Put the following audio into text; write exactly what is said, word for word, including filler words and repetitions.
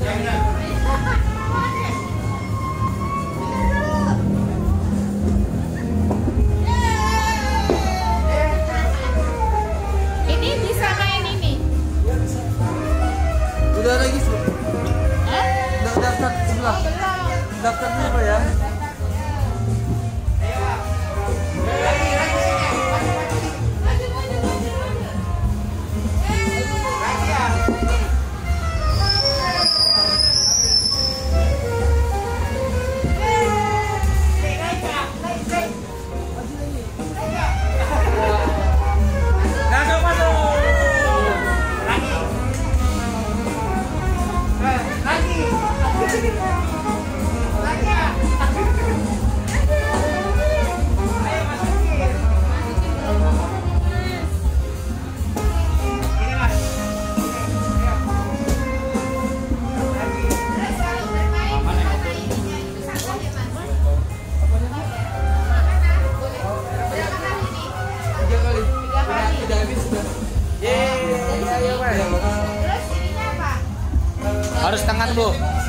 Ini bisa main ini. Udah lagi sih. Hah? Udah daftar sebelah. Oh, belum. Daftarnya apa ya? Terus ininya apa? Harus tangan, Bu.